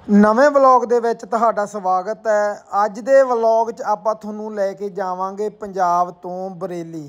ਨਵੇਂ ਵਲੌਗ ਦੇ ਵਿੱਚ ਤੁਹਾਡਾ ਸਵਾਗਤ ਹੈ। ਅੱਜ ਦੇ ਵਲੌਗ 'ਚ ਆਪਾਂ ਤੁਹਾਨੂੰ ਲੈ ਕੇ ਜਾਵਾਂਗੇ ਪੰਜਾਬ ਤੋਂ ਬਰੇਲੀ।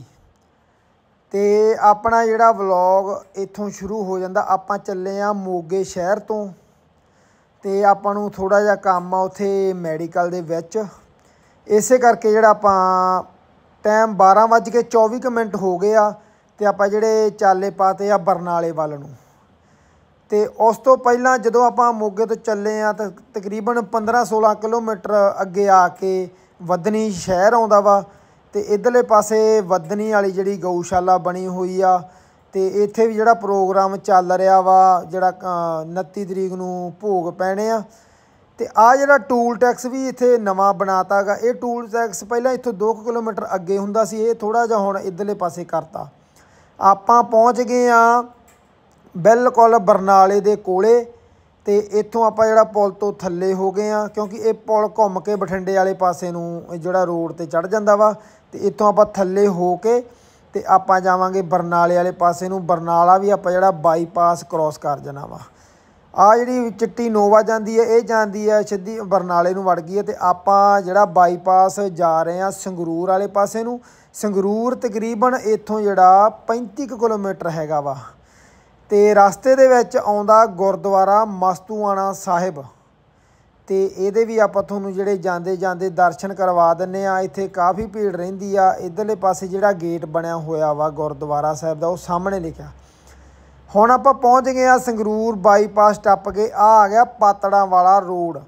ਤੇ ਆਪਣਾ ਜਿਹੜਾ ਵਲੌਗ ਇੱਥੋਂ ਸ਼ੁਰੂ ਹੋ ਜਾਂਦਾ, ਆਪਾਂ ਚੱਲੇ ਆ ਮੋਗੇ ਸ਼ਹਿਰ ਤੋਂ। ਤੇ ਆਪਾਂ ਨੂੰ ਥੋੜਾ ਜਿਹਾ ਕੰਮ ਆ ਉੱਥੇ ਮੈਡੀਕਲ ਦੇ ਵਿੱਚ, ਇਸੇ ਕਰਕੇ ਜਿਹੜਾ ਆਪਾਂ ਟਾਈਮ 12:24 ਹੋ ਗਏ ਆ। ਤੇ ਆਪਾਂ ਜਿਹੜੇ ਚਾਲੇ ਪਾਤੇ ਆ ਬਰਨਾਲੇ ਵੱਲ ਨੂੰ। ਤੇ ਉਸ ਤੋਂ ਪਹਿਲਾਂ ਜਦੋਂ ਆਪਾਂ ਮੋਗੇ ਤੋਂ ਚੱਲੇ ਆ ਤਾਂ ਤਕਰੀਬਨ 15-16 ਕਿਲੋਮੀਟਰ ਅੱਗੇ ਆ ਕੇ ਵੱਧਨੀ ਸ਼ਹਿਰ ਆਉਂਦਾ ਵਾ। ਤੇ ਇੱਧਰਲੇ ਪਾਸੇ ਵੱਧਨੀ ਵਾਲੀ ਜਿਹੜੀ ਗਊਸ਼ਾਲਾ ਬਣੀ ਹੋਈ ਆ, ਤੇ ਇੱਥੇ ਵੀ ਜਿਹੜਾ ਪ੍ਰੋਗਰਾਮ ਚੱਲ ਰਿਹਾ ਵਾ, ਜਿਹੜਾ 29 ਤਰੀਕ ਨੂੰ ਭੋਗ ਪੈਣੇ ਆ। ਤੇ ਆ ਜਿਹੜਾ ਟੂਲ ਟੈਕਸ ਵੀ ਇੱਥੇ ਨਵਾਂ ਬਣਾਤਾ ਗਾ। ਇਹ ਟੂਲ ਟੈਕਸ ਪਹਿਲਾਂ ਇੱਥੋਂ 2 ਕਿਲੋਮੀਟਰ ਅੱਗੇ ਹੁੰਦਾ ਸੀ, ਇਹ ਥੋੜ੍ਹਾ ਜਿਹਾ ਹੁਣ ਇੱਧਰਲੇ ਪਾਸੇ ਕਰਤਾ। ਆਪਾਂ ਪਹੁੰਚ ਗਏ ਆ ਬਿਲਕੁਲ ਬਰਨਾਲੇ ਦੇ ਕੋਲੇ। ਤੇ ਇੱਥੋਂ ਆਪਾਂ ਜਿਹੜਾ ਪੁਲ ਤੋਂ ਥੱਲੇ ਹੋ ਗਏ ਆ, ਕਿਉਂਕਿ ਇਹ ਪੁਲ ਘੁੰਮ ਕੇ ਬਠਿੰਡੇ ਵਾਲੇ ਪਾਸੇ ਨੂੰ ਜਿਹੜਾ ਰੋਡ 'ਤੇ ਚੜ੍ਹ ਜਾਂਦਾ ਵਾ। ਤੇ ਇੱਥੋਂ ਆਪਾਂ ਥੱਲੇ ਹੋ ਕੇ ਤੇ ਆਪਾਂ ਜਾਵਾਂਗੇ ਬਰਨਾਲੇ ਵਾਲੇ ਪਾਸੇ ਨੂੰ। ਬਰਨਾਲਾ ਵੀ ਆਪਾਂ ਜਿਹੜਾ ਬਾਈਪਾਸ ਕਰੋਸ ਕਰ ਜਾਣਾ ਵਾ। ਆ ਜਿਹੜੀ ਚਿੱਟੀ ਨੋਵਾ ਜਾਂਦੀ ਹੈ, ਇਹ ਜਾਂਦੀ ਹੈ ਸਿੱਧੀ ਬਰਨਾਲੇ ਨੂੰ ਵੜ ਗਈ ਹੈ। ਤੇ ਆਪਾਂ ਜਿਹੜਾ ਬਾਈਪਾਸ ਜਾ ਰਹੇ ਹਾਂ ਸੰਗਰੂਰ ਵਾਲੇ ਪਾਸੇ ਨੂੰ। ਸੰਗਰੂਰ ਤਕਰੀਬਨ ਇੱਥੋਂ ਜਿਹੜਾ 35 ਕਿਲੋਮੀਟਰ ਹੈਗਾ ਵਾ। ਤੇ ਰਸਤੇ ਦੇ ਵਿੱਚ ਆਉਂਦਾ ਗੁਰਦੁਆਰਾ ਮਸਤੂਆਣਾ ਸਾਹਿਬ। ਤੇ ਇਹਦੇ ਵੀ ਆਪਾਂ ਤੁਹਾਨੂੰ ਜਿਹੜੇ ਜਾਂਦੇ ਜਾਂਦੇ ਦਰਸ਼ਨ ਕਰਵਾ ਦਿੰਦੇ ਆ। ਇੱਥੇ ਕਾਫੀ ਭੀੜ ਰਹਿੰਦੀ ਆ। ਇੱਧਰਲੇ ਪਾਸੇ ਜਿਹੜਾ ਗੇਟ ਬਣਿਆ ਹੋਇਆ ਵਾ ਗੁਰਦੁਆਰਾ ਸਾਹਿਬ ਦਾ, ਉਹ ਸਾਹਮਣੇ ਲਿਖਿਆ। ਹੁਣ ਆਪਾਂ ਪਹੁੰਚ ਗਏ ਆ ਸੰਗਰੂਰ ਬਾਈਪਾਸ ਟੱਪ ਕੇ। ਆ ਗਿਆ ਪਾਤੜਾਂ ਵਾਲਾ ਰੋਡ।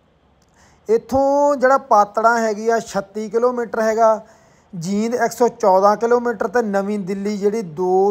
ਇੱਥੋਂ ਜਿਹੜਾ ਪਾਤੜਾਂ ਹੈਗੀ ਆ 36 ਕਿਲੋਮੀਟਰ ਹੈਗਾ, ਜੀਂਦ 114 ਕਿਲੋਮੀਟਰ, ਤੇ ਨਵੀਂ ਦਿੱਲੀ ਜਿਹੜੀ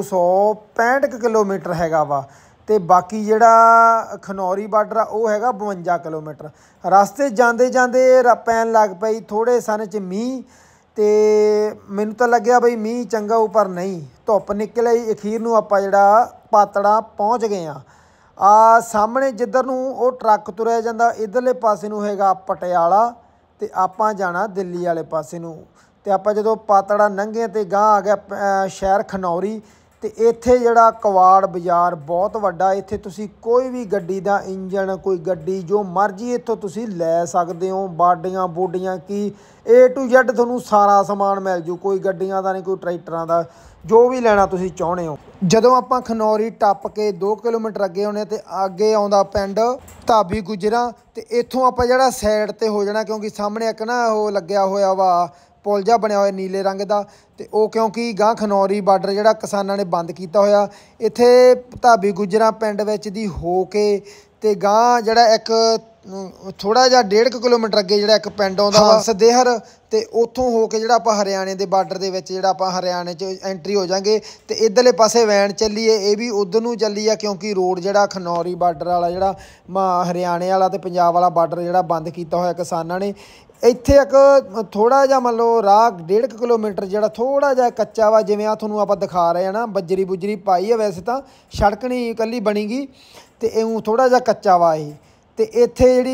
265 ਕਿਲੋਮੀਟਰ ਹੈਗਾ ਵਾ। ਤੇ ਬਾਕੀ ਜਿਹੜਾ ਖਨੌਰੀ ਬਾਰਡਰ ਆ ਉਹ ਹੈਗਾ 52 ਕਿਲੋਮੀਟਰ। ਰਸਤੇ ਜਾਂਦੇ ਜਾਂਦੇ ਪੈਣ ਲੱਗ ਪਈ ਥੋੜ੍ਹੇ ਸਨ 'ਚ ਮੀਂਹ। ਤੇ ਮੈਨੂੰ ਤਾਂ ਲੱਗਿਆ ਬਈ ਮੀਂਹ ਚੰਗਾ ਹੋਊ, ਪਰ ਨਹੀਂ, ਧੁੱਪ ਨਿਕਲ ਆਈ। ਅਖੀਰ ਨੂੰ ਆਪਾਂ ਜਿਹੜਾ ਪਾਤੜਾਂ ਪਹੁੰਚ ਗਏ ਆ। ਆ ਸਾਹਮਣੇ ਜਿੱਧਰ ਨੂੰ ਉਹ ਟਰੱਕ ਤੁਰਿਆ ਜਾਂਦਾ, ਇੱਧਰਲੇ ਪਾਸੇ ਨੂੰ ਹੈਗਾ ਪਟਿਆਲਾ, ਤੇ ਆਪਾਂ ਜਾਣਾ ਦਿੱਲੀ ਵਾਲੇ ਪਾਸੇ ਨੂੰ। ਤੇ ਆਪਾਂ ਜਦੋਂ ਪਾਤੜਾ ਲੰਘੇ ਤੇ ਗਾਂਹ ਆ ਗਿਆ ਸ਼ਹਿਰ ਖਨੌਰੀ। ਤੇ ਇੱਥੇ ਜਿਹੜਾ ਕਵਾੜ ਬਾਜ਼ਾਰ ਬਹੁਤ ਵੱਡਾ। ਇੱਥੇ ਤੁਸੀਂ ਕੋਈ ਵੀ ਗੱਡੀ ਦਾ ਇੰਜਣ, ਕੋਈ ਗੱਡੀ ਜੋ ਮਰਜ਼ੀ ਇੱਥੋਂ ਤੁਸੀਂ ਲੈ ਸਕਦੇ ਹੋ। ਬਾਡੀਆਂ ਬੂਡੀਆਂ ਕੀ A to Z ਤੁਹਾਨੂੰ ਸਾਰਾ ਸਮਾਨ ਮਿਲ ਜੂ। ਕੋਈ ਗੱਡੀਆਂ ਦਾ ਨਹੀਂ, ਕੋਈ ਟਰੈਕਟਰਾਂ ਦਾ, ਜੋ ਵੀ ਲੈਣਾ ਤੁਸੀਂ ਚਾਹੁੰਦੇ ਹੋ। ਜਦੋਂ ਆਪਾਂ ਖਨੌਰੀ ਟੱਪ ਕੇ 2 ਕਿਲੋਮੀਟਰ ਅੱਗੇ ਆਉਣੇ ਤੇ ਅੱਗੇ ਆਉਂਦਾ ਪਿੰਡ ਧਾਬੀ ਗੁੱਜਰਾਂ। ਤੇ ਇੱਥੋਂ ਆਪਾਂ ਜਿਹੜਾ ਸਾਈਡ 'ਤੇ ਹੋ ਜਾਣਾ, ਕਿਉਂਕਿ ਸਾਹਮਣੇ ਇੱਕ ਨਾ ਉਹ ਲੱਗਿਆ ਹੋਇਆ ਵਾ ਪੁਲ ਜਿਹਾ ਬਣਿਆ ਹੋਇਆ ਨੀਲੇ ਰੰਗ ਦਾ। ਤੇ ਉਹ ਕਿਉਂਕਿ ਗਾਂਹ ਖਨੌਰੀ ਬਾਰਡਰ ਜਿਹੜਾ ਕਿਸਾਨਾਂ ਨੇ ਬੰਦ ਕੀਤਾ ਹੋਇਆ। ਇੱਥੇ ਧਾਬੀ ਗੁੱਜਰਾਂ ਪਿੰਡ ਵਿੱਚ ਦੀ ਹੋ ਕੇ ਤੇ ਗਾਂਹ ਜਿਹੜਾ ਇੱਕ ਥੋੜ੍ਹਾ ਜਿਹਾ 1.5 ਕਿਲੋਮੀਟਰ ਅੱਗੇ ਜਿਹੜਾ ਇੱਕ ਪਿੰਡ ਆਉਂਦਾ ਵਾ ਸਦੇਹਰ। ਤੇ ਉੱਥੋਂ ਹੋ ਕੇ ਜਿਹੜਾ ਆਪਾਂ ਹਰਿਆਣੇ ਦੇ ਬਾਰਡਰ ਦੇ ਵਿੱਚ ਜਿਹੜਾ ਆਪਾਂ ਹਰਿਆਣੇ 'ਚ ਐਂਟਰੀ ਹੋ ਜਾਵਾਂਗੇ। ਤੇ ਇੱਧਰਲੇ ਪਾਸੇ ਵੈਨ ਚੱਲੀ ਹੈ, ਇਹ ਵੀ ਉੱਧਰ ਨੂੰ ਚੱਲੀ ਆ, ਕਿਉਂਕਿ ਰੋਡ ਜਿਹੜਾ ਖਨੌਰੀ ਬਾਰਡਰ ਵਾਲਾ ਜਿਹੜਾ ਹਰਿਆਣੇ ਵਾਲਾ ਤੇ ਪੰਜਾਬ ਵਾਲਾ ਬਾਰਡਰ ਜਿਹੜਾ ਬੰਦ ਕੀਤਾ ਹੋਇਆ ਕਿਸਾਨਾਂ ਨੇ। ਇੱਥੇ ਇੱਕ ਥੋੜ੍ਹਾ ਜਿਹਾ ਮੰਨ ਲਓ ਰਾਹ 1.5 ਕਿਲੋਮੀਟਰ ਜਿਹੜਾ ਥੋੜ੍ਹਾ ਜਿਹਾ ਕੱਚਾ ਵਾ, ਜਿਵੇਂ ਆ ਤੁਹਾਨੂੰ ਆਪਾਂ ਦਿਖਾ ਰਹੇ ਹਾਂ ਨਾ, ਬੱਜਰੀ ਬੁਜਰੀ ਪਾਈ ਆ। ਵੈਸੇ ਤਾਂ ਸੜਕ ਨਹੀਂ ਇਕੱਲੀ ਬਣੀ ਗੀ, ਤੇ ਇਉਂ ਥੋੜ੍ਹਾ ਜਿਹਾ ਕੱਚਾ ਵਾ ਇਹ। ਤੇ ਇੱਥੇ ਜਿਹੜੀ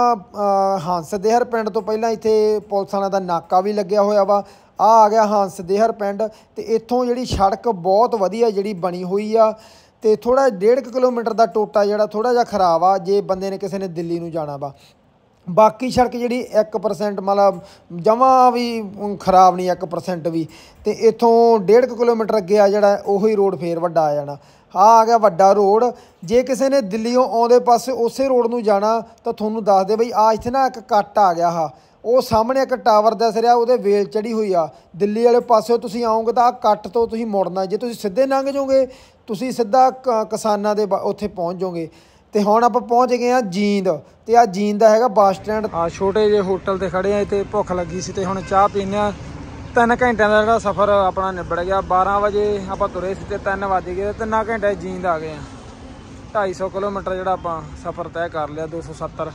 ਹੰਸਦੇਹਰ ਪਿੰਡ ਤੋਂ ਪਹਿਲਾਂ ਇੱਥੇ ਪੁਲਿਸ ਵਾਲਿਆਂ ਦਾ ਨਾਕਾ ਵੀ ਲੱਗਿਆ ਹੋਇਆ ਵਾ। ਆ ਗਿਆ ਹੰਸਦੇਹਰ ਪਿੰਡ। ਤੇ ਇੱਥੋਂ ਜਿਹੜੀ ਸੜਕ ਬਹੁਤ ਵਧੀਆ ਜਿਹੜੀ ਬਣੀ ਹੋਈ ਆ। ਤੇ ਥੋੜ੍ਹਾ 1.5 ਕਿਲੋਮੀਟਰ ਦਾ ਟੋਟਾ ਜਿਹੜਾ ਥੋੜ੍ਹਾ ਜਿਹਾ ਖਰਾਬ ਆ, ਜੇ ਬੰਦੇ ਨੇ ਕਿਸੇ ਨੇ ਦਿੱਲੀ ਨੂੰ ਜਾਣਾ ਵਾ। ਬਾਕੀ ਸੜਕ ਜਿਹੜੀ 1% ਮਤਲਬ ਜਮਾਂ ਵੀ ਖਰਾਬ ਨਹੀਂ, 1% ਵੀ। ਤੇ ਇੱਥੋਂ 1.5 ਕਿਲੋਮੀਟਰ ਅੱਗੇ ਆ ਜਿਹੜਾ ਉਹੀ ਰੋਡ ਫੇਰ ਵੱਡਾ ਆ ਜਾਣਾ। ਆ ਗਿਆ ਵੱਡਾ ਰੋਡ। ਜੇ ਕਿਸੇ ਨੇ ਦਿੱਲੀੋਂ ਆਉਂਦੇ ਪਾਸੇ ਉਸੇ ਰੋਡ ਨੂੰ ਜਾਣਾ ਤਾਂ ਤੁਹਾਨੂੰ ਦੱਸ ਦੇ ਬਈ ਆ ਇੱਥੇ ਨਾ ਇੱਕ ਕੱਟ ਆ ਗਿਆ। ਉਹ ਸਾਹਮਣੇ ਇੱਕ ਟਾਵਰ ਦਿਸ ਰਿਹਾ, ਉਹਦੇ ਵੇਲ ਚੜ੍ਹੀ ਹੋਈ ਆ। ਦਿੱਲੀ ਵਾਲੇ ਪਾਸਿਓਂ ਤੁਸੀਂ ਆਓਗੇ ਤਾਂ ਆਹ ਕੱਟ ਤੋਂ ਤੁਸੀਂ ਮੁੜਨਾ। ਜੇ ਤੁਸੀਂ ਸਿੱਧੇ ਲੰਘ ਜਾਓਗੇ ਤੁਸੀਂ ਸਿੱਧਾ ਕਿਸਾਨਾਂ ਦੇ ਉੱਥੇ ਪਹੁੰਚ ਜਾਓਗੇ। ਤੇ ਹੁਣ ਆਪਾਂ ਪਹੁੰਚ ਗਏ ਆ ਜੀਂਦ। ਤੇ ਆ ਜੀਂਦ ਦਾ ਹੈਗਾ ਬੱਸ ਸਟੈਂਡ। ਛੋਟੇ ਜਿਹੇ ਹੋਟਲ 'ਤੇ ਖੜ੍ਹੇ ਆ। ਇੱਥੇ ਭੁੱਖ ਲੱਗੀ ਸੀ ਤੇ ਹੁਣ ਚਾਹ ਪੀਂਦੇ ਆ। 3 ਘੰਟਿਆਂ ਦਾ ਜਿਹੜਾ ਸਫ਼ਰ ਆਪਣਾ ਨਿਬੜ ਗਿਆ। 12 ਵਜੇ ਆਪਾਂ ਤੁਰੇ ਸੀ ਤੇ 3 ਵੱਜ ਗਏ। 3 ਘੰਟੇ ਜੀਂਦ ਆ ਗਏ ਆ। 250 ਕਿਲੋਮੀਟਰ ਜਿਹੜਾ ਆਪਾਂ ਸਫ਼ਰ ਤੈਅ ਕਰ ਲਿਆ, 270।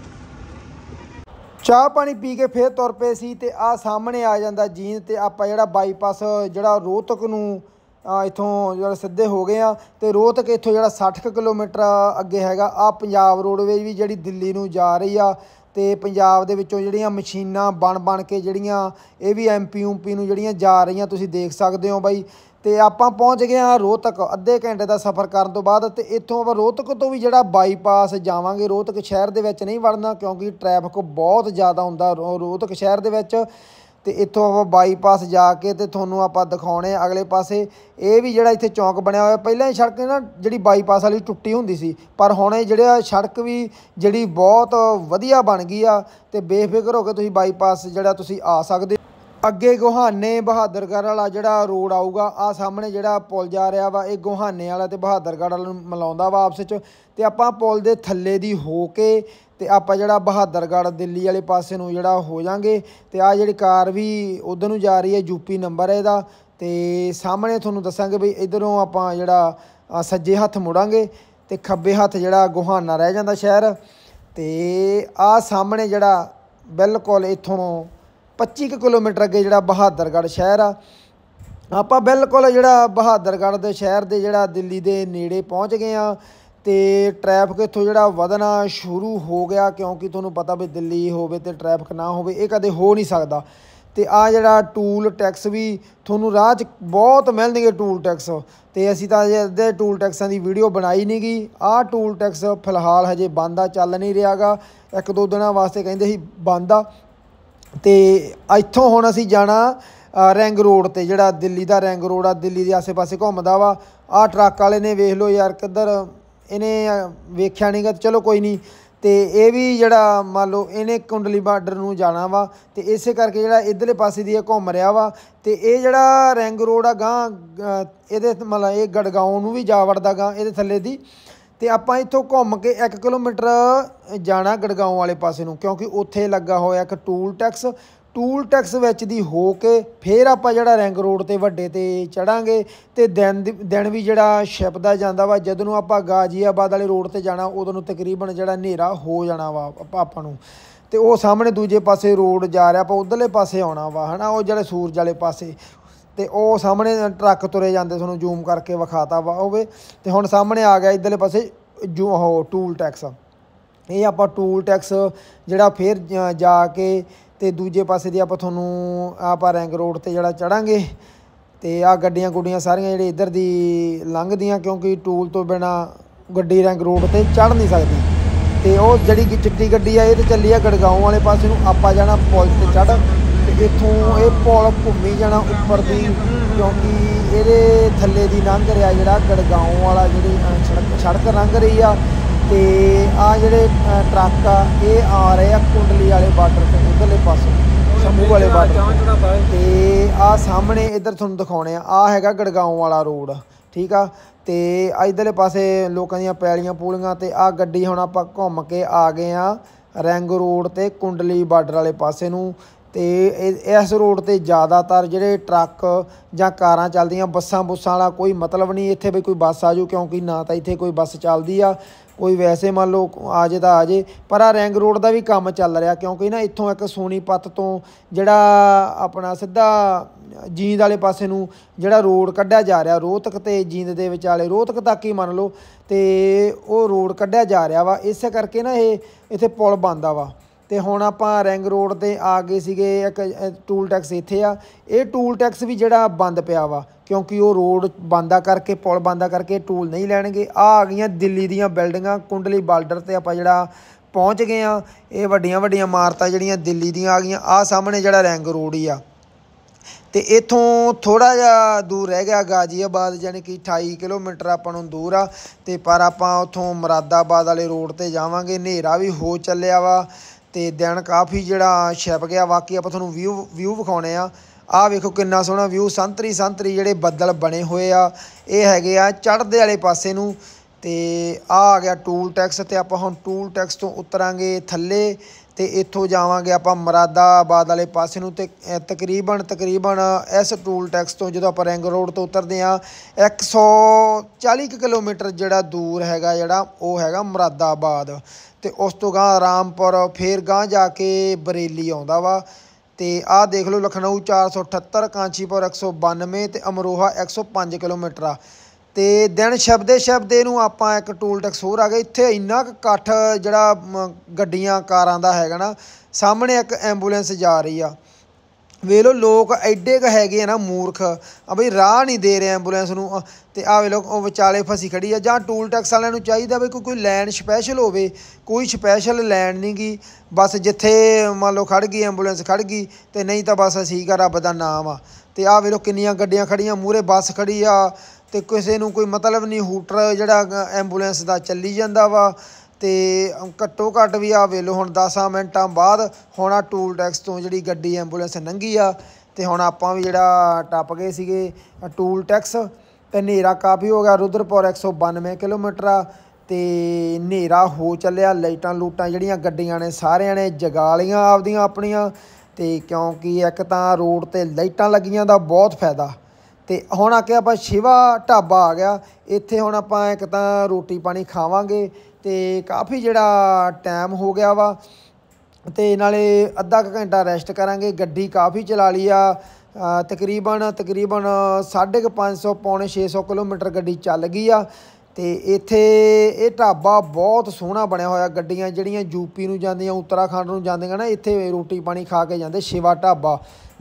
ਚਾਹ ਪਾਣੀ ਪੀ ਕੇ ਫਿਰ ਤੁਰ ਪਏ ਸੀ। ਤੇ ਆਹ ਸਾਹਮਣੇ ਆ ਜਾਂਦਾ ਜੀਂਦ। ਤੇ ਆਪਾਂ ਜਿਹੜਾ ਬਾਈਪਾਸ ਜਿਹੜਾ ਰੋਹਤਕ ਨੂੰ ਇੱਥੋਂ ਜਿਹੜਾ ਸਿੱਧੇ ਹੋ ਗਏ ਆ। ਤੇ ਰੋਹਤਕ ਇੱਥੋਂ ਜਿਹੜਾ 60 ਕਿਲੋਮੀਟਰ ਅੱਗੇ ਹੈਗਾ। ਆ ਪੰਜਾਬ ਰੋਡਵੇਜ਼ ਵੀ ਜਿਹੜੀ ਦਿੱਲੀ ਨੂੰ ਜਾ ਰਹੀ ਆ। ਤੇ ਪੰਜਾਬ ਦੇ ਵਿੱਚੋਂ ਜਿਹੜੀਆਂ ਮਸ਼ੀਨਾਂ ਬਣ ਕੇ ਜਿਹੜੀਆਂ ਇਹ ਵੀ MP ਨੂੰ ਜਿਹੜੀਆਂ ਜਾ ਰਹੀਆਂ ਤੁਸੀਂ ਦੇਖ ਸਕਦੇ ਹੋ ਬਾਈ। ਤੇ ਆਪਾਂ ਪਹੁੰਚ ਗਏ ਹਾਂ ਰੋਹਤਕ ਅੱਧੇ ਘੰਟੇ ਦਾ ਸਫ਼ਰ ਕਰਨ ਤੋਂ ਬਾਅਦ। ਤੇ ਇੱਥੋਂ ਆਪਾਂ ਰੋਹਤਕ ਤੋਂ ਵੀ ਜਿਹੜਾ ਬਾਈਪਾਸ ਜਾਵਾਂਗੇ। ਰੋਹਤਕ ਸ਼ਹਿਰ ਦੇ ਵਿੱਚ ਨਹੀਂ ਵੜਨਾ ਕਿਉਂਕਿ ਟ੍ਰੈਫਿਕ ਬਹੁਤ ਜ਼ਿਆਦਾ ਹੁੰਦਾ ਰੋਹਤਕ ਸ਼ਹਿਰ ਦੇ ਵਿੱਚ। ਤੇ ਇੱਥੋਂ ਆਪਾਂ ਬਾਈਪਾਸ ਜਾ ਕੇ ਤੇ ਤੁਹਾਨੂੰ ਆਪਾਂ ਦਿਖਾਉਣੇ ਅਗਲੇ ਪਾਸੇ। ਇਹ ਵੀ ਜਿਹੜਾ ਇੱਥੇ ਚੌਂਕ ਬਣਿਆ ਹੋਇਆ, ਪਹਿਲਾਂ ਹੀ ਸੜਕ ਨਾ ਜਿਹੜੀ ਬਾਈਪਾਸ ਵਾਲੀ ਟੁੱਟੀ ਹੁੰਦੀ ਸੀ, ਪਰ ਹੁਣ ਇਹ ਜਿਹੜਾ ਸੜਕ ਵੀ ਜਿਹੜੀ ਬਹੁਤ ਵਧੀਆ ਬਣ ਗਈ ਆ। ਤੇ ਬੇਫਿਕਰ ਹੋ ਕੇ ਤੁਸੀਂ ਬਾਈਪਾਸ ਜਿਹੜਾ ਤੁਸੀਂ ਆ ਸਕਦੇ। ਅੱਗੇ ਗੋਹਾਨੇ ਬਹਾਦਰਗੜ੍ਹ ਵਾਲਾ ਜਿਹੜਾ ਰੋਡ ਆਊਗਾ, ਆਹ ਸਾਹਮਣੇ ਜਿਹੜਾ ਪੁਲ ਜਾ ਰਿਹਾ ਵਾ, ਇਹ ਗੋਹਾਨੇ ਵਾਲਾ ਤੇ ਬਹਾਦਰਗੜ੍ਹ ਵਾਲਾ ਨੂੰ ਮਿਲਾਉਂਦਾ ਵਾ ਆਪਸ 'ਚ। ਤੇ ਆਪਾਂ ਪੁਲ ਦੇ ਥੱਲੇ ਦੀ ਹੋ ਕੇ ਤੇ ਆਪਾਂ ਜਿਹੜਾ ਬਹਾਦਰਗੜ੍ਹ ਦਿੱਲੀ ਵਾਲੇ ਪਾਸੇ ਨੂੰ ਜਿਹੜਾ ਹੋ ਜਾਵਾਂਗੇ। ਤੇ ਆਹ ਜਿਹੜੀ ਕਾਰ ਵੀ ਉੱਧਰ ਨੂੰ ਜਾ ਰਹੀ ਹੈ, ਯੂਪੀ ਨੰਬਰ ਹੈ ਇਹਦਾ। ਤੇ ਸਾਹਮਣੇ ਤੁਹਾਨੂੰ ਦੱਸਾਂਗੇ ਬਈ ਇੱਧਰੋਂ ਆਪਾਂ ਜਿਹੜਾ ਸੱਜੇ ਹੱਥ ਮੁੜਾਂਗੇ ਤੇ ਖੱਬੇ ਹੱਥ ਜਿਹੜਾ ਗੋਹਾਨਾ ਰਹਿ ਜਾਂਦਾ ਸ਼ਹਿਰ। ਤੇ ਆਹ ਸਾਹਮਣੇ ਜਿਹੜਾ ਬਿਲਕੁਲ ਇੱਥੋਂ 25 ਕਿਲੋਮੀਟਰ ਅੱਗੇ ਜਿਹੜਾ ਬਹਾਦਰਗੜ੍ਹ ਸ਼ਹਿਰ ਆ। ਆਪਾਂ ਬਿਲਕੁਲ ਜਿਹੜਾ ਬਹਾਦਰਗੜ੍ਹ ਦੇ ਸ਼ਹਿਰ ਦੇ ਜਿਹੜਾ ਦਿੱਲੀ ਦੇ ਨੇੜੇ ਪਹੁੰਚ ਗਏ ਆ। ਤੇ ਟ੍ਰੈਫਿਕ ਇੱਥੋਂ ਜਿਹੜਾ ਵਧਣਾ ਸ਼ੁਰੂ ਹੋ ਗਿਆ ਕਿਉਂਕਿ ਤੁਹਾਨੂੰ ਪਤਾ ਵੀ ਦਿੱਲੀ ਹੋਵੇ ਤੇ ਟ੍ਰੈਫਿਕ ਨਾ ਹੋਵੇ, ਇਹ ਕਦੇ ਹੋ ਨਹੀਂ ਸਕਦਾ। ਤੇ ਆਹ ਜਿਹੜਾ ਟੂਲ ਟੈਕਸ ਵੀ ਤੁਹਾਨੂੰ ਰਾਹ 'ਚ ਬਹੁਤ ਮਿਲਣਗੇ ਟੂਲ ਟੈਕਸ। ਤੇ ਅਸੀਂ ਤਾਂ ਅਜੇ ਅੱਧੇ ਟੂਲ ਟੈਕਸਾਂ ਦੀ ਵੀਡੀਓ ਬਣਾਈ ਨਹੀਂ ਗਈ। ਆਹ ਟੂਲ ਟੈਕਸ ਫਿਲਹਾਲ ਹਜੇ ਬੰਦ ਆ, ਚੱਲ ਨਹੀਂ ਰਿਹਾ ਗਾ। 1-2 ਦਿਨਾਂ ਵਾਸਤੇ ਕਹਿੰਦੇ ਸੀ ਬੰਦ ਆ। ਤੇ ਇੱਥੋਂ ਹੁਣ ਅਸੀਂ ਜਾਣਾ ਰਿੰਗ ਰੋਡ 'ਤੇ, ਜਿਹੜਾ ਦਿੱਲੀ ਦਾ ਰਿੰਗ ਰੋਡ ਆ, ਦਿੱਲੀ ਦੇ ਆਸੇ ਪਾਸੇ ਘੁੰਮਦਾ ਵਾ। ਆਹ ਟਰੱਕ ਵਾਲੇ ਨੇ ਵੇਖ ਲਓ ਯਾਰ ਕਿੱਧਰ ਇਹਨੇ ਵੇਖਿਆ ਨਹੀਂ ਗਾ, ਚਲੋ ਕੋਈ ਨਹੀਂ। ਤੇ ਇਹ ਵੀ ਜਿਹੜਾ ਮੰਨ ਲਓ ਇਹਨੇ ਕੁੰਡਲੀ ਬਾਰਡਰ ਨੂੰ ਜਾਣਾ ਵਾ, ਤੇ ਇਸੇ ਕਰਕੇ ਜਿਹੜਾ ਇੱਧਰਲੇ ਪਾਸੇ ਦੀ ਇਹ ਘੁੰਮ ਰਿਹਾ ਵਾ। ਤੇ ਇਹ ਜਿਹੜਾ ਰਿੰਗ ਰੋਡ ਆ ਗਾਂ ਇਹਦੇ ਮਤਲਬ ਇਹ ਗੜਗਾਉਂ ਨੂੰ ਵੀ ਜਾ ਵੜਦਾ ਗਾਂ ਇਹਦੇ ਥੱਲੇ ਦੀ। ਤੇ ਆਪਾਂ ਇੱਥੋਂ ਘੁੰਮ ਕੇ 1 ਕਿਲੋਮੀਟਰ ਜਾਣਾ ਗੜਗਾਉਂ ਵਾਲੇ ਪਾਸੇ ਨੂੰ ਕਿਉਂਕਿ ਉੱਥੇ ਲੱਗਾ ਹੋਇਆ ਇੱਕ ਟੂਲ ਟੈਕਸ। ਟੂਲ ਟੈਕਸ ਵਿੱਚ ਦੀ ਹੋ ਕੇ ਫਿਰ ਆਪਾਂ ਜਿਹੜਾ ਰਿੰਗ ਰੋਡ 'ਤੇ ਵੱਡੇ 'ਤੇ ਚੜ੍ਹਾਂਗੇ। ਤੇ ਦਿਨ ਵੀ ਜਿਹੜਾ ਛਿਪਦਾ ਜਾਂਦਾ ਵਾ। ਜਦੋਂ ਨੂੰ ਆਪਾਂ ਗਾਜ਼ੀਆਬਾਦ ਵਾਲੇ ਰੋਡ 'ਤੇ ਜਾਣਾ ਉਦੋਂ ਨੂੰ ਤਕਰੀਬਨ ਜਿਹੜਾ ਹਨੇਰਾ ਹੋ ਜਾਣਾ ਵਾ ਆਪਾਂ ਨੂੰ। ਤੇ ਉਹ ਸਾਹਮਣੇ ਦੂਜੇ ਪਾਸੇ ਰੋਡ ਜਾ ਰਿਹਾ, ਆਪਾਂ ਉੱਧਰਲੇ ਪਾਸੇ ਆਉਣਾ ਵਾ ਹੈ ਨਾ, ਉਹ ਜਿਹੜੇ ਸੂਰਜ ਵਾਲੇ ਪਾਸੇ। ਤੇ ਉਹ ਸਾਹਮਣੇ ਟਰੱਕ ਤੁਰੇ ਜਾਂਦੇ, ਤੁਹਾਨੂੰ ਜ਼ੂਮ ਕਰਕੇ ਵਿਖਾਤਾ ਵਾ ਹੋਵੇ। ਤੇ ਹੁਣ ਸਾਹਮਣੇ ਆ ਗਿਆ ਇੱਧਰਲੇ ਪਾਸੇ ਉਹ ਟੂਲ ਟੈਕਸ। ਇਹ ਆਪਾਂ ਟੂਲ ਟੈਕਸ ਜਿਹੜਾ ਫਿਰ ਜਾ ਕੇ ਤੇ ਦੂਜੇ ਪਾਸੇ ਦੀ ਆਪਾਂ ਤੁਹਾਨੂੰ ਆਪਾਂ ਰਿੰਗ ਰੋਡ 'ਤੇ ਜਿਹੜਾ ਚੜ੍ਹਾਂਗੇ। ਤੇ ਆਹ ਗੱਡੀਆਂ ਗੁੱਡੀਆਂ ਸਾਰੀਆਂ ਜਿਹੜੇ ਇੱਧਰ ਦੀ ਲੰਘਦੀਆਂ ਕਿਉਂਕਿ ਟੂਲ ਤੋਂ ਬਿਨਾਂ ਗੱਡੀ ਰਿੰਗ ਰੋਡ 'ਤੇ ਚੜ੍ਹ ਨਹੀਂ ਸਕਦੀ। ਤੇ ਉਹ ਜਿਹੜੀ ਚਿੱਟੀ ਗੱਡੀ ਆ ਇਹ ਤਾਂ ਚੱਲੀ ਆ ਗੜਗਾਉਂ ਵਾਲੇ ਪਾਸੇ ਨੂੰ, ਆਪਾਂ ਜਾਣਾ ਪੁਲ 'ਤੇ ਚੜ੍ਹ। ਤੇ ਇੱਥੋਂ ਇਹ ਪੁਲ ਘੁੰਮੀ ਜਾਣਾ ਉੱਪਰ ਦੀ ਕਿਉਂਕਿ ਇਹਦੇ ਥੱਲੇ ਦੀ ਲੰਘ ਰਿਹਾ ਜਿਹੜਾ ਗੜਗਾਉਂ ਵਾਲਾ ਜਿਹੜੀ ਸੜਕ ਲੰਘ ਰਹੀ ਆ। ਤੇ ਆਹ ਜਿਹੜੇ ਟਰੱਕ ਆ ਇਹ ਆ ਰਹੇ ਆ ਕੁੰਡਲੀ ਵਾਲੇ ਬਾਰਡਰ ਤੋਂ ਉੱਧਰਲੇ ਪਾਸੇ, ਸ਼ੰਭੂ ਵਾਲੇ ਬਾਰਡਰ। ਤੇ ਆਹ ਸਾਹਮਣੇ ਇੱਧਰ ਤੁਹਾਨੂੰ ਦਿਖਾਉਣੇ ਆ, ਆਹ ਹੈਗਾ ਗੜਗਾਉਂ ਵਾਲਾ ਰੋਡ, ਠੀਕ ਆ। ਤੇ ਇੱਧਰਲੇ ਪਾਸੇ ਲੋਕਾਂ ਦੀਆਂ ਪੈਲੀਆਂ ਪੂਲੀਆਂ। ਤੇ ਆਹ ਗੱਡੀ ਹੁਣ ਆਪਾਂ ਘੁੰਮ ਕੇ ਆ ਗਏ ਆ ਰਿੰਗ ਰੋਡ 'ਤੇ ਕੁੰਡਲੀ ਬਾਰਡਰ ਵਾਲੇ ਪਾਸੇ ਨੂੰ। ਤੇ ਇਸ ਰੋਡ 'ਤੇ ਜ਼ਿਆਦਾਤਰ ਜਿਹੜੇ ਟਰੱਕ ਜਾਂ ਕਾਰਾਂ ਚੱਲਦੀਆਂ, ਬੱਸਾਂ ਬੁੱਸਾਂ ਵਾਲਾ ਕੋਈ ਮਤਲਬ ਨਹੀਂ ਇੱਥੇ ਵੀ ਕੋਈ ਬੱਸ ਆ ਜਾਊ ਕਿਉਂਕਿ ਨਾ ਤਾਂ ਇੱਥੇ ਕੋਈ ਬੱਸ ਚੱਲਦੀ ਆ, ਕੋਈ ਵੈਸੇ ਮੰਨ ਲਓ ਆ ਜੇ ਤਾਂ ਆ ਜੇ। ਪਰ ਆਹ ਰਿੰਗ ਰੋਡ ਦਾ ਵੀ ਕੰਮ ਚੱਲ ਰਿਹਾ ਕਿਉਂਕਿ ਨਾ ਇੱਥੋਂ ਇੱਕ ਸੋਨੀਪਤ ਤੋਂ ਜਿਹੜਾ ਆਪਣਾ ਸਿੱਧਾ ਜੀਂਦ ਵਾਲੇ ਪਾਸੇ ਨੂੰ ਜਿਹੜਾ ਰੋਡ ਕੱਢਿਆ ਜਾ ਰਿਹਾ, ਰੋਹਤਕ ਤੇ ਜੀਂਦ ਦੇ ਵਿਚਾਲੇ, ਰੋਹਤਕ ਤੱਕ ਹੀ ਮੰਨ ਲਓ। ਤੇ ਉਹ ਰੋਡ ਕੱਢਿਆ ਜਾ ਰਿਹਾ ਵਾ, ਇਸੇ ਕਰਕੇ ਨਾ ਇਹ ਇੱਥੇ ਪੁਲ ਬਣਦਾ ਵਾ। ਤੇ ਹੁਣ ਆਪਾਂ ਰਿੰਗ ਰੋਡ 'ਤੇ ਆ ਗਏ ਸੀਗੇ। ਇੱਕ ਟੂਲ ਟੈਕਸ ਇੱਥੇ ਆ, ਇਹ ਟੂਲ ਟੈਕਸ ਵੀ ਜਿਹੜਾ ਬੰਦ ਪਿਆ ਵਾ ਕਿਉਂਕਿ ਉਹ ਰੋਡ ਬੰਦਾ ਕਰਕੇ, ਪੁਲ ਬੰਦਾ ਕਰਕੇ ਟੂਲ ਨਹੀਂ ਲੈਣਗੇ। ਆ ਗਈਆਂ ਦਿੱਲੀ ਦੀਆਂ ਬਿਲਡਿੰਗਾਂ ਕੁੰਡਲੀ ਬਾਰਡਰ 'ਤੇ ਆਪਾਂ ਜਿਹੜਾ ਪਹੁੰਚ ਗਏ ਆ। ਇਹ ਵੱਡੀਆਂ ਵੱਡੀਆਂ ਇਮਾਰਤਾਂ ਜਿਹੜੀਆਂ ਦਿੱਲੀ ਦੀਆਂ ਆ ਗਈਆਂ। ਆਹ ਸਾਹਮਣੇ ਜਿਹੜਾ ਰਿੰਗ ਰੋਡ ਹੀ ਆ। ਤੇ ਇੱਥੋਂ ਥੋੜ੍ਹਾ ਜਿਹਾ ਦੂਰ ਰਹਿ ਗਿਆ ਗਾਜ਼ੀਆਬਾਦ, ਯਾਨੀ ਕਿ 28 ਕਿਲੋਮੀਟਰ ਆਪਾਂ ਨੂੰ ਦੂਰ ਆ। ਤੇ ਪਰ ਆਪਾਂ ਉੱਥੋਂ ਮੁਰਾਦਾਬਾਦ ਵਾਲੇ ਰੋਡ 'ਤੇ ਜਾਵਾਂਗੇ। ਹਨੇਰਾ ਵੀ ਹੋ ਚੱਲਿਆ ਵਾ ਤੇ ਦਿਨ ਕਾਫੀ ਜਿਹੜਾ ਛਿਪ ਗਿਆ। ਬਾਕੀ ਆਪਾਂ ਤੁਹਾਨੂੰ ਵਿਊ ਵਿਖਾਉਣੇ ਆ। ਆਹ ਵੇਖੋ ਕਿੰਨਾ ਸੋਹਣਾ ਵਿਊ, ਸੰਤਰੀ ਜਿਹੜੇ ਬੱਦਲ ਬਣੇ ਹੋਏ ਆ, ਇਹ ਹੈਗੇ ਆ ਚੜ੍ਹਦੇ ਵਾਲੇ ਪਾਸੇ ਨੂੰ। ਤੇ ਆ ਗਿਆ ਟੂਲ ਟੈਕਸ। ਤੇ ਆਪਾਂ ਹੁਣ ਟੂਲ ਟੈਕਸ ਤੋਂ ਉਤਰਾਂਗੇ ਥੱਲੇ ਤੇ ਇੱਥੋਂ ਜਾਵਾਂਗੇ ਆਪਾਂ ਮੁਰਾਦਾਬਾਦ ਵਾਲੇ ਪਾਸੇ ਨੂੰ। ਤੇ ਤਕਰੀਬਨ ਇਸ ਟੂਲ ਟੈਕਸ ਤੋਂ ਜਦੋਂ ਆਪਾਂ ਰਿੰਗ ਰੋਡ ਤੋਂ ਉਤਰਦੇ ਹਾਂ 140 ਕਿਲੋਮੀਟਰ ਜਿਹੜਾ ਦੂਰ ਹੈਗਾ, ਜਿਹੜਾ ਉਹ ਹੈਗਾ ਮੁਰਾਦਾਬਾਦ। ਤੇ ਉਸ ਤੋਂ ਗਾਂਹ ਰਾਮਪੁਰ, ਫਿਰ ਗਾਂਹ ਜਾ ਕੇ ਬਰੇਲੀ ਆਉਂਦਾ ਵਾ। ਤੇ ਆਹ ਦੇਖ ਲਓ ਲਖਨਊ 478, ਕਾਂਚੀਪੁਰ 192 ਤੇ ਅਮਰੋਹਾ 105 ਕਿਲੋਮੀਟਰ ਆ। ਤੇ ਦਿਨ ਛਿਪਦੇ ਨੂੰ ਆਪਾਂ ਇੱਕ ਟੂਲ ਟੈਕਸ ਹੋਰ ਆ ਗਏ। ਇੱਥੇ ਇੰਨਾ ਕੁ ਇਕੱਠ ਜਿਹੜਾ ਗੱਡੀਆਂ ਕਾਰਾਂ ਦਾ ਹੈਗਾ ਨਾ। ਸਾਹਮਣੇ ਇੱਕ ਐਂਬੂਲੈਂਸ ਜਾ ਰਹੀ ਆ। ਵੇਖ ਲਓ ਲੋਕ ਐਡੇ ਕੁ ਹੈਗੇ ਆ ਨਾ ਮੂਰਖ ਆ ਬਈ, ਰਾਹ ਨਹੀਂ ਦੇ ਰਹੇ ਐਂਬੂਲੈਂਸ ਨੂੰ। ਤੇ ਆ ਵੇਖ ਲਓ ਉਹ ਵਿਚਾਲੇ ਫਸੀ ਖੜੀ ਆ। ਜਾਂ ਟੂਲ ਟੈਕਸ ਵਾਲਿਆਂ ਨੂੰ ਚਾਹੀਦਾ ਵੀ ਕੋਈ ਲਾਈਨ ਸਪੈਸ਼ਲ ਹੋਵੇ, ਕੋਈ ਸਪੈਸ਼ਲ ਲਾਈਨ ਨਹੀਂ ਗੀ, ਬਸ ਜਿੱਥੇ ਮੰਨ ਲਓ ਖੜ੍ਹ ਗਈ ਐਂਬੂਲੈਂਸ ਖੜ੍ਹ ਗਈ, ਤੇ ਨਹੀਂ ਤਾਂ ਬਸ ਠੀਕ ਆ, ਰੱਬ ਦਾ ਨਾਮ ਆ। ਤੇ ਆ ਵੇਖ ਲਓ ਕਿੰਨੀਆਂ ਗੱਡੀਆਂ ਖੜੀਆਂ, ਮੂਹਰੇ ਬੱਸ ਖੜੀ ਆ, ਤੇ ਕਿਸੇ ਨੂੰ ਕੋਈ ਮਤਲਬ ਨਹੀਂ। ਹੂਟਰ ਜਿਹੜਾ ਐਂਬੂਲੈਂਸ ਦਾ ਚੱਲੀ ਜਾਂਦਾ ਵਾ। ਤੇ ਘੱਟੋ ਘੱਟ ਵੀ ਆ ਵੇਖ ਲਓ ਹੁਣ 10 ਮਿੰਟਾਂ ਬਾਅਦ ਹੁਣ ਆ ਟੂਲ ਟੈਕਸ ਤੋਂ ਜਿਹੜੀ ਗੱਡੀ ਐਂਬੂਲੈਂਸ ਲੰਘੀ ਆ। ਤੇ ਹੁਣ ਆਪਾਂ ਵੀ ਜਿਹੜਾ ਟੱਪ ਗਏ ਸੀਗੇ ਟੂਲ ਟੈਕਸ। ਤੇ ਹਨੇਰਾ ਕਾਫੀ ਹੋ ਗਿਆ। ਰੁਦਰਪੁਰ 192 ਕਿਲੋਮੀਟਰ ਆ, ਤੇ ਹਨੇਰਾ ਹੋ ਚੱਲਿਆ। ਲਾਈਟਾਂ ਲੂਟਾਂ ਜਿਹੜੀਆਂ ਗੱਡੀਆਂ ਨੇ ਸਾਰਿਆਂ ਨੇ ਜਗਾ ਲਈਆਂ ਆਪਦੀਆਂ ਆਪਣੀਆਂ। ਤੇ ਕਿਉਂਕਿ ਇੱਕ ਤਾਂ ਰੋਡ 'ਤੇ ਲਾਈਟਾਂ ਲੱਗੀਆਂ ਦਾ ਬਹੁਤ ਫਾਇਦਾ। ਤੇ ਹੁਣ ਆ ਕੇ ਆਪਾਂ ਸ਼ਿਵਾ ਢਾਬਾ ਆ ਗਿਆ। ਇੱਥੇ ਹੁਣ ਆਪਾਂ ਇੱਕ ਤਾਂ ਰੋਟੀ ਪਾਣੀ ਖਾਵਾਂਗੇ, ਤੇ ਕਾਫੀ ਜਿਹੜਾ ਟਾਈਮ ਹੋ ਗਿਆ ਵਾ, ਤੇ ਨਾਲੇ ਅੱਧਾ ਕੁ ਘੰਟਾ ਰੈਸਟ ਕਰਾਂਗੇ। ਗੱਡੀ ਕਾਫੀ ਚਲਾ ਲਈ ਆ, ਤਕਰੀਬਨ 550 ਪੌਣੇ 600 ਕਿਲੋਮੀਟਰ ਗੱਡੀ ਚੱਲ ਗਈ ਆ। ਤੇ ਇੱਥੇ ਇਹ ਢਾਬਾ ਬਹੁਤ ਸੋਹਣਾ ਬਣਿਆ ਹੋਇਆ। ਗੱਡੀਆਂ ਜਿਹੜੀਆਂ ਯੂਪੀ ਨੂੰ ਜਾਂਦੀਆਂ, ਉੱਤਰਾਖੰਡ ਨੂੰ ਜਾਂਦੀਆਂ ਨਾ, ਇੱਥੇ ਰੋਟੀ ਪਾਣੀ ਖਾ ਕੇ ਜਾਂਦੇ। ਸ਼ਿਵਾ ਢਾਬਾ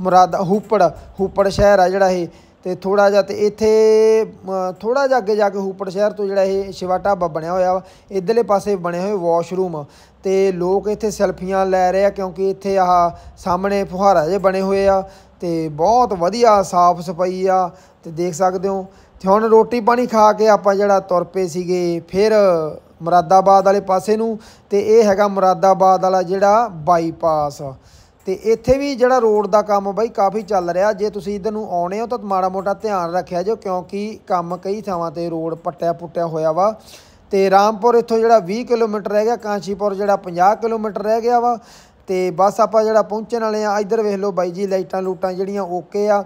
ਹੂਪੜ ਸ਼ਹਿਰ ਆ ਜਿਹੜਾ ਇਹ। ਤੇ ਥੋੜ੍ਹਾ ਜਿਹਾ, ਤੇ ਇੱਥੇ ਥੋੜ੍ਹਾ ਜਿਹਾ ਅੱਗੇ ਜਾ ਕੇ ਹੂਪੜ ਸ਼ਹਿਰ ਤੋਂ ਜਿਹੜਾ ਇਹ ਸ਼ਿਵਾ ਢਾਬਾ ਬਣਿਆ ਹੋਇਆ ਵਾ, ਇੱਧਰਲੇ ਪਾਸੇ ਬਣੇ ਹੋਏ ਵਾਸ਼ਰੂਮ। ਤੇ ਲੋਕ ਇੱਥੇ ਸੈਲਫੀਆਂ ਲੈ ਰਹੇ ਆ, ਕਿਉਂਕਿ ਇੱਥੇ ਆਹ ਸਾਹਮਣੇ ਫੁਹਾਰਾ ਜਿਹੇ ਬਣੇ ਹੋਏ ਆ। ਤੇ ਬਹੁਤ ਵਧੀਆ ਸਾਫ ਸਫਾਈ ਆ, ਤੇ ਦੇਖ ਸਕਦੇ ਹੋ। ਤੇ ਹੁਣ ਰੋਟੀ ਪਾਣੀ ਖਾ ਕੇ ਆਪਾਂ ਜਿਹੜਾ ਤੁਰ ਪਏ ਸੀਗੇ ਫਿਰ ਮੁਰਾਦਾਬਾਦ ਵਾਲੇ ਪਾਸੇ ਨੂੰ। ਤੇ ਇਹ ਹੈਗਾ ਮੁਰਾਦਾਬਾਦ ਵਾਲਾ ਜਿਹੜਾ ਬਾਈਪਾਸ। ਤੇ ਇੱਥੇ ਵੀ ਜਿਹੜਾ ਰੋਡ ਦਾ ਕੰਮ ਬਾਈ ਕਾਫੀ ਚੱਲ ਰਿਹਾ। ਜੇ ਤੁਸੀਂ ਇੱਧਰ ਨੂੰ ਆਉਣੇ ਹੋ ਤਾਂ ਮਾੜਾ ਮੋਟਾ ਧਿਆਨ ਰੱਖਿਆ ਜੋ, ਕਿਉਂਕਿ ਕੰਮ ਕਈ ਥਾਵਾਂ 'ਤੇ ਰੋਡ ਪੱਟਿਆ ਪੁੱਟਿਆ ਹੋਇਆ ਵਾ। ਤੇ ਰਾਮਪੁਰ ਇੱਥੋਂ ਜਿਹੜਾ 20 ਕਿਲੋਮੀਟਰ ਰਹਿ ਗਿਆ, ਕਾਂਸ਼ੀਪੁਰ ਜਿਹੜਾ 50 ਕਿਲੋਮੀਟਰ ਰਹਿ ਗਿਆ ਵਾ। ਤੇ ਬਸ ਆਪਾਂ ਜਿਹੜਾ ਪਹੁੰਚਣ ਵਾਲੇ ਆ। ਇੱਧਰ ਵੇਖ ਲਓ ਬਾਈ ਜੀ, ਲਾਈਟਾਂ ਲੂਟਾਂ ਜਿਹੜੀਆਂ ਓਕੇ ਆ।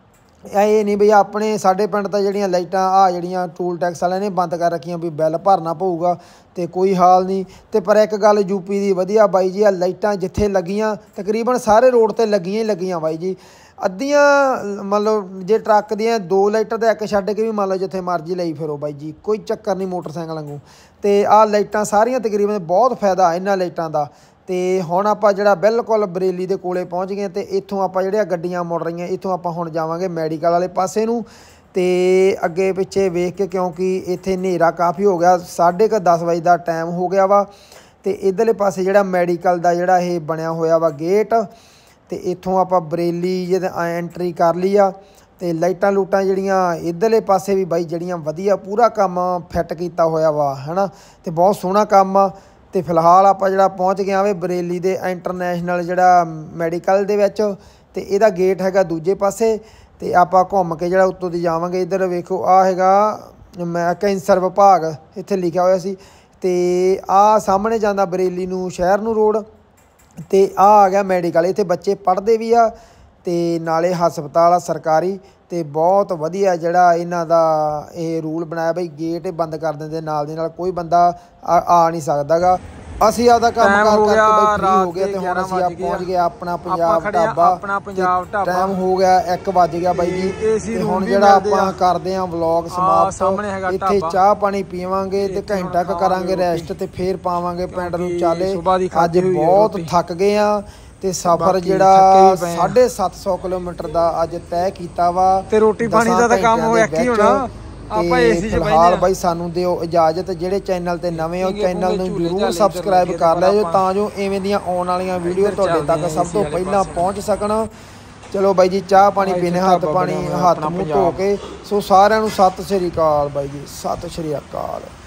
ਇਹ ਨਹੀਂ ਬਈ ਆਪਣੇ ਸਾਡੇ ਪਿੰਡ ਤਾਂ ਜਿਹੜੀਆਂ ਲਾਈਟਾਂ ਆ ਜਿਹੜੀਆਂ ਟੂਲ ਟੈਕਸ ਵਾਲਿਆਂ ਨੇ ਬੰਦ ਕਰ ਰੱਖੀਆਂ ਵੀ ਬਿੱਲ ਭਰਨਾ ਪਊਗਾ, ਤੇ ਕੋਈ ਹਾਲ ਨਹੀਂ। ਤੇ ਪਰ ਇੱਕ ਗੱਲ ਯੂਪੀ ਦੀ ਵਧੀਆ ਬਾਈ ਜੀ, ਆ ਲਾਈਟਾਂ ਜਿੱਥੇ ਲੱਗੀਆਂ ਤਕਰੀਬਨ ਸਾਰੇ ਰੋਡ 'ਤੇ ਲੱਗੀਆਂ ਹੀ ਲੱਗੀਆਂ ਬਾਈ ਜੀ। ਅੱਧੀਆਂ ਮੰਨ ਲਓ ਜੇ ਟਰੱਕ ਦੀਆਂ 2 ਲਾਈਟਾਂ ਤਾਂ ਇੱਕ ਛੱਡ ਕੇ ਵੀ ਮੰਨ ਲਓ ਜਿੱਥੇ ਮਰਜ਼ੀ ਲਈ ਫਿਰੋ ਬਾਈ ਜੀ, ਕੋਈ ਚੱਕਰ ਨਹੀਂ ਮੋਟਰਸਾਈਕਲ ਵਾਂਗੂ। ਤੇ ਆਹ ਲਾਈਟਾਂ ਸਾਰੀਆਂ ਤਕਰੀਬਨ ਬਹੁਤ ਫਾਇਦਾ ਇਹਨਾਂ ਲਾਈਟਾਂ ਦਾ। ਤੇ ਹੁਣ ਆਪਾਂ ਜਿਹੜਾ ਬਿਲਕੁਲ ਬਰੇਲੀ ਦੇ ਕੋਲੇ ਪਹੁੰਚ ਗਏ। ਤੇ ਇੱਥੋਂ ਆਪਾਂ ਜਿਹੜੀਆਂ ਗੱਡੀਆਂ ਮੁੜ ਰਹੀਆਂ, ਇੱਥੋਂ ਆਪਾਂ ਹੁਣ ਜਾਵਾਂਗੇ ਮੈਡੀਕਲ ਵਾਲੇ ਪਾਸੇ ਨੂੰ। ਤੇ ਅੱਗੇ ਪਿੱਛੇ ਵੇਖ ਕੇ, ਕਿਉਂਕਿ ਇੱਥੇ ਹਨੇਰਾ ਕਾਫੀ ਹੋ ਗਿਆ, 10:30 ਵਜੇ ਦਾ ਟਾਈਮ ਹੋ ਗਿਆ ਵਾ। ਤੇ ਇੱਧਰਲੇ ਪਾਸੇ ਜਿਹੜਾ ਮੈਡੀਕਲ ਦਾ ਜਿਹੜਾ ਇਹ ਬਣਿਆ ਹੋਇਆ ਵਾ ਗੇਟ, ਤੇ ਇੱਥੋਂ ਆਪਾਂ ਬਰੇਲੀ ਜੇ ਐਂਟਰੀ ਕਰ ਲਈ ਆ। ਤੇ ਲਾਈਟਾਂ ਲੂਟਾਂ ਜਿਹੜੀਆਂ ਇੱਧਰਲੇ ਪਾਸੇ ਵੀ ਬਾਈ ਜਿਹੜੀਆਂ ਵਧੀਆ ਪੂਰਾ ਕੰਮ ਫਿੱਟ ਕੀਤਾ ਹੋਇਆ ਵਾ, ਹੈ ਨਾ। ਤੇ ਬਹੁਤ ਸੋਹਣਾ ਕੰਮ ਆ। ਤੇ ਫਿਲਹਾਲ ਆਪਾਂ ਜਿਹੜਾ ਪਹੁੰਚ ਗਏ ਵੇ ਬਰੇਲੀ ਦੇ ਇੰਟਰਨੈਸ਼ਨਲ ਜਿਹੜਾ ਮੈਡੀਕਲ ਦੇ ਵਿੱਚ। ਤੇ ਇਹਦਾ ਗੇਟ ਹੈਗਾ ਦੂਜੇ ਪਾਸੇ। ਤੇ ਆਪਾਂ ਘੁੰਮ ਕੇ ਜਿਹੜਾ ਉੱਤੋਂ ਦੀ ਜਾਵਾਂਗੇ। ਇੱਧਰ ਵੇਖੋ ਆ ਹੈਗਾ ਕੈਂਸਰ ਵਿਭਾਗ ਇੱਥੇ ਲਿਖਿਆ ਹੋਇਆ ਸੀ। ਤੇ ਆਹ ਸਾਹਮਣੇ ਜਾਂਦਾ ਬਰੇਲੀ ਨੂੰ ਸ਼ਹਿਰ ਨੂੰ ਰੋਡ। ਤੇ ਆ ਗਿਆ ਮੈਡੀਕਲ। ਇੱਥੇ ਬੱਚੇ ਪੜ੍ਹਦੇ ਵੀ ਆ, ਤੇ ਨਾਲੇ ਹਸਪਤਾਲ ਆ ਸਰਕਾਰੀ। ਤੇ ਬਹੁਤ ਵਧੀਆ ਜਿਹੜਾ ਇਹਨਾਂ ਦਾ ਇਹ ਰੂਲ ਬਣਾਇਆ ਬਈ, ਗੇਟ ਬੰਦ ਕਰ ਦਿੰਦੇ ਨਾਲ ਦੀ ਨਾਲ, ਕੋਈ ਬੰਦਾ ਆ ਨਹੀਂ ਸਕਦਾ ਗਾ। ਅਸੀਂ ਆਪਦਾ ਕੰਮ ਕਾਰ ਕਰਕੇ ਬਈ ਫ੍ਰੀ ਹੋ ਗਏ। ਤੇ ਹੁਣ ਅਸੀਂ ਪਹੁੰਚ ਗਏ ਆਪਣਾ ਪੰਜਾਬ ਢਾਬਾ। ਟਾਈਮ ਹੋ ਗਿਆ 1 ਵੱਜ ਗਿਆ ਬਾਈ ਜੀ। ਤੇ ਹੁਣ ਜਿਹੜਾ ਆਪਾਂ ਕਰਦੇ ਆਂ ਵਲੌਗ ਸਮਾਪਤ। ਇੱਥੇ ਚਾਹ ਪਾਣੀ ਪੀਵਾਂਗੇ ਤੇ ਘੰਟਾ ਕੁ ਕਰਾਂਗੇ ਰੈਸਟ, ਤੇ ਫੇਰ ਪਾਵਾਂਗੇ ਪਿੰਡ ਨੂੰ ਚਾਲੇ। ਅੱਜ ਬਹੁਤ ਥੱਕ ਗਏ ਆ। ਤੇ ਸਫ਼ਰ ਜਿਹੜਾ 750 ਕਿਲੋਮੀਟਰ ਦਾ ਅੱਜ ਤੈਅ ਕੀਤਾ ਵਾ। ਤੇ ਰੋਟੀ ਪਾਣੀ ਦਾ ਤਾਂ ਕੰਮ ਹੋਇਆ ਕੀ ਹੋਣਾ। ਆਪਾਂ ਏਸੀ 'ਚ ਫਿਲਹਾਲ ਬਾਈ ਸਾਨੂੰ ਦਿਓ ਇਜਾਜ਼ਤ। ਜਿਹੜੇ ਚੈਨਲ ਤੇ ਨਵੇਂ ਹੋ ਚੈਨਲ ਨੂੰ ਜ਼ਰੂਰ ਸਬਸਕ੍ਰਾਈਬ ਕਰ ਲਿਓ, ਤਾਂ ਜੋ ਇਵੇਂ ਦੀਆਂ ਆਉਣ ਵਾਲੀਆਂ ਵੀਡੀਓ ਤੁਹਾਡੇ ਤੱਕ ਸਭ ਤੋਂ ਪਹਿਲਾਂ ਪਹੁੰਚ ਸਕਣ। ਚਲੋ ਬਾਈ ਜੀ, ਚਾਹ ਪਾਣੀ ਪੀਣੇ, ਹੱਥ ਮੂੰਹ ਧੋ ਕੇ। ਸੋ ਸਾਰਿਆਂ ਨੂੰ ਸਤਿ ਸ਼੍ਰੀ ਅਕਾਲ ਬਾਈ ਜੀ, ਸਤਿ ਸ਼੍ਰੀ ਅਕਾਲ।